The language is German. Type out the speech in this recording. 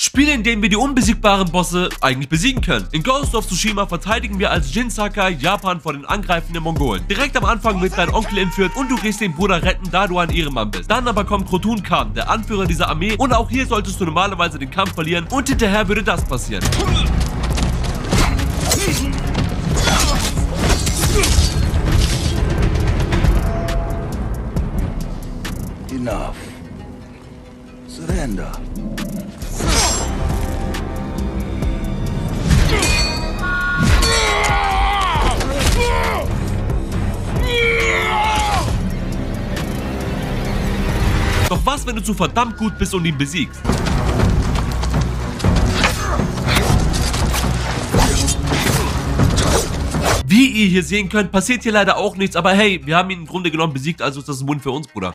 Spiele, in denen wir die unbesiegbaren Bosse eigentlich besiegen können. In Ghost of Tsushima verteidigen wir als Jin Sakai Japan vor den angreifenden Mongolen. Direkt am Anfang wird dein Onkel entführt und du gehst den Bruder retten, da du ein Ehrenmann bist. Dann aber kommt Khotun Khan, der Anführer dieser Armee, und auch hier solltest du normalerweise den Kampf verlieren und hinterher würde das passieren. Enough. Surrender. Doch was, wenn du zu verdammt gut bist und ihn besiegst? Wie ihr hier sehen könnt, passiert hier leider auch nichts, aber hey, wir haben ihn im Grunde genommen besiegt, also ist das ein Win für uns, Bruder.